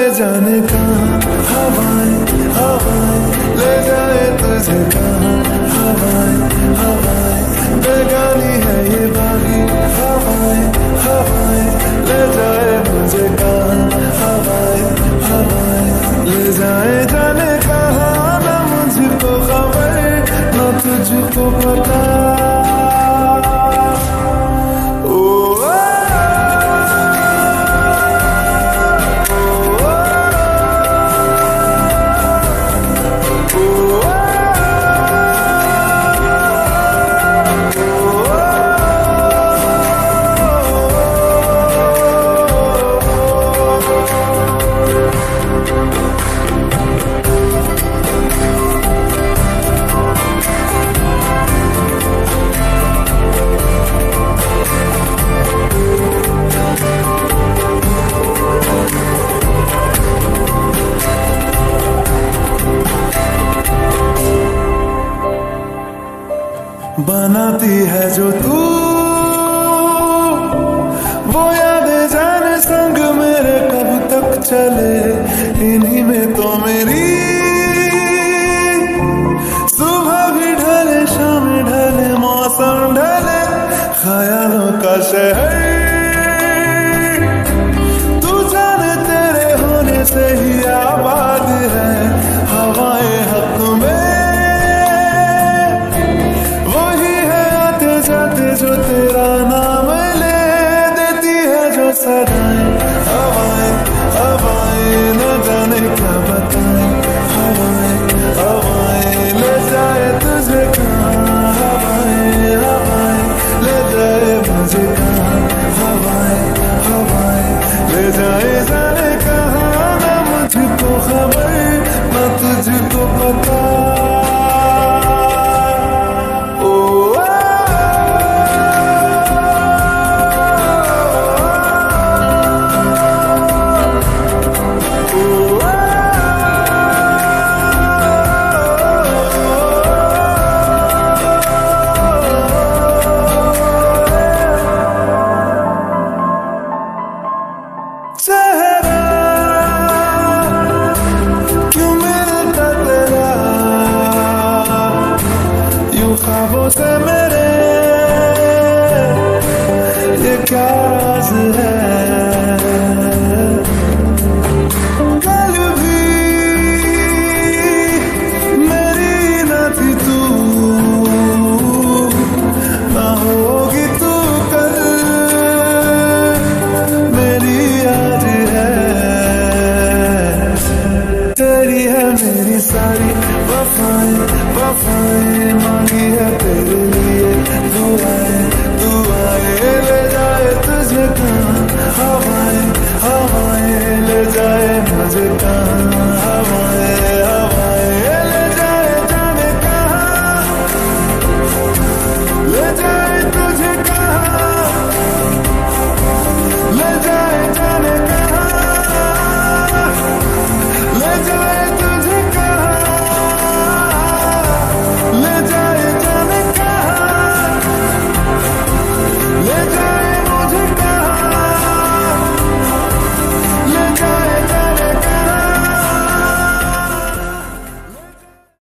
जाने कहाँ हवाएं हवाएं ले जाए तुझे कहाँ हवाएं हवाएं बेगानी है ये बागी हवाएं हवाएं ले जाए मुझे कहाँ हवाएं हवाएं ले जाए जाने कहाँ ना मुझको खबर ना तुझको पता बनाती है जो तू वो यादें जाने संग मेरे कब तक चले इन्हीं में तो मेरी सुबह भी ढले शाम ढले मौसम ढले ख्यालों का शहर तू जाने तेरे होने से ही आबाद है हवाएं हक में जो तेरा नाम ले देती है जो सदाएं हवाएं हवाएं न जाने क्या बताएं हवाएं हवाएं ले जाए तुझे कहाँ हवाएं हवाएं ले जाए मुझे कहाँ हवाएं हवाएं ले जाए जाने कहाँ ना मुझको खबर ना तुझको पता ख्वाबों से मेरे ये क्या राज है कल भी मेरी न थी तू ना होगी तू कल मेरी आज है तेरी है मेरी सारी वफाएं वफाएं मांगी है तेरे